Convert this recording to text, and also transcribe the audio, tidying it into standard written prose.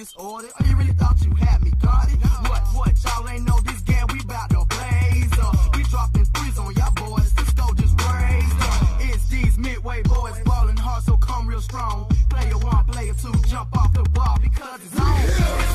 disorder. Oh, you really thought you had me guarded? What, y'all ain't know this game, we bout to blaze up. We dropping threes on y'all boys, the score just raised up. It's these midway boys ballin' hard, so come real strong. Player one, player two, jump off the ball because it's on.